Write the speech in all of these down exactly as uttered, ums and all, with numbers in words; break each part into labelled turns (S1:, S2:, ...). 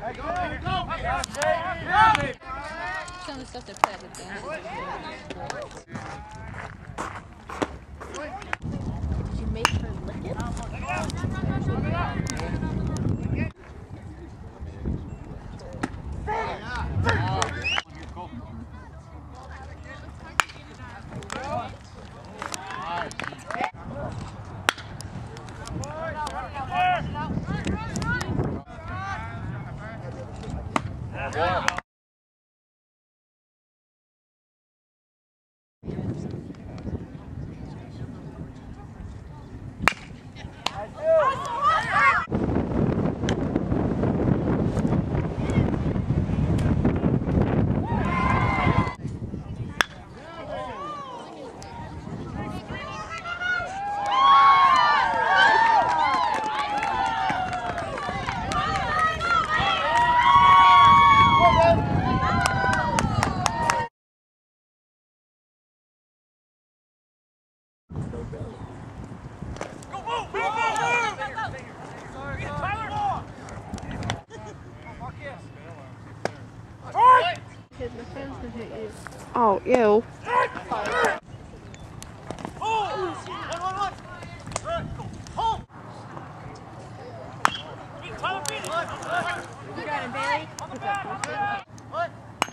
S1: Some of the stuff they play at the dance. Did you make her lick it?
S2: Oh, ew.
S1: You got him, Bailey. What?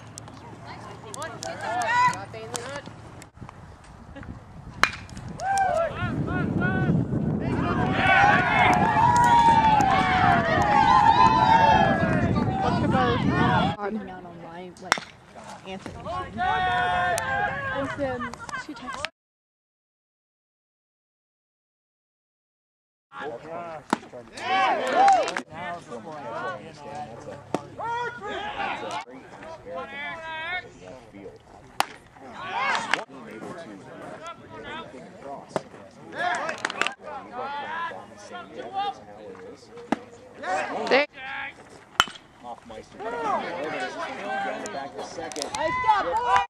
S1: Got Bailey on.
S2: Coming out on my like answer machine. And then she texted.
S3: Hoffmeister back to second.
S2: I stop.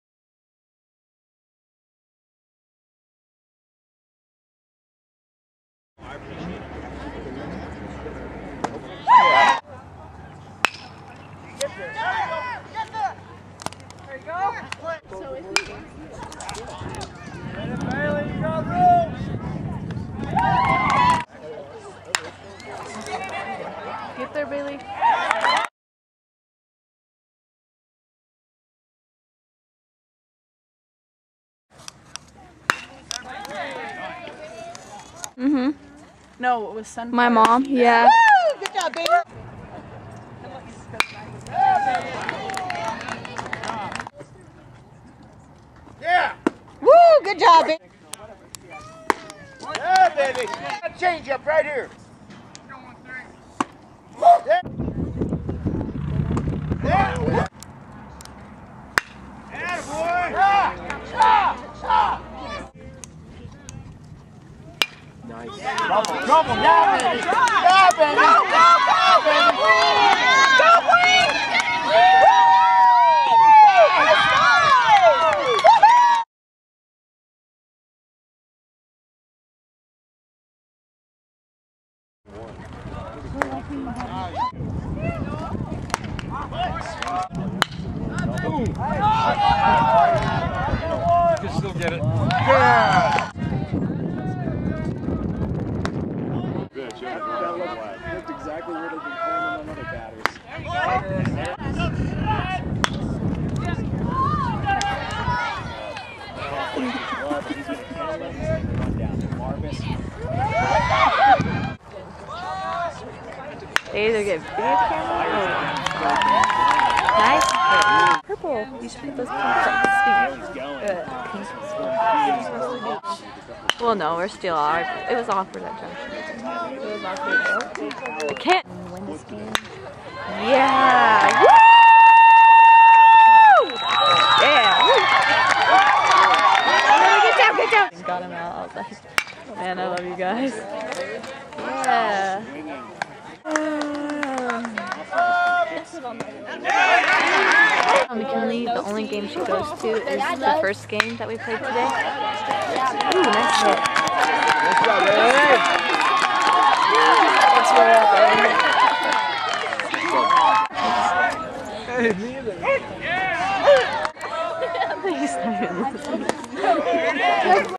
S2: There you go. So if you get there, Bailey.
S4: Mm-hmm.
S2: No, it was Sunflower.
S4: My mom, yeah.
S2: Woo! Good job, baby.
S3: Yeah!
S2: Woo! Good job, baby.
S3: Yeah, baby! Change up right here. Yeah! Yeah! Yeah, boy! Yeah! Stop! Stop! Nice. Trouble, trouble, yeah, baby! Yeah, baby! Go, go, go, baby! Go, Wayne! Let's go!
S5: You can still get it.
S3: Yeah!
S5: That looked, looked exactly where they've been playing on other batters.
S4: They either get video camera or nice. Purple. You should put those pink. Well, no, we're still off. It was awkward at junction. It was awkward. I can't win this game. Yeah. Woo! Yeah. Woo! Good job, good job. Got him out. I was like, man, I love you guys. Yeah. Um, McKinley, the only game she goes to is the first game that we played today. Ooh, nice hit. That's where we're at. He's not even listening.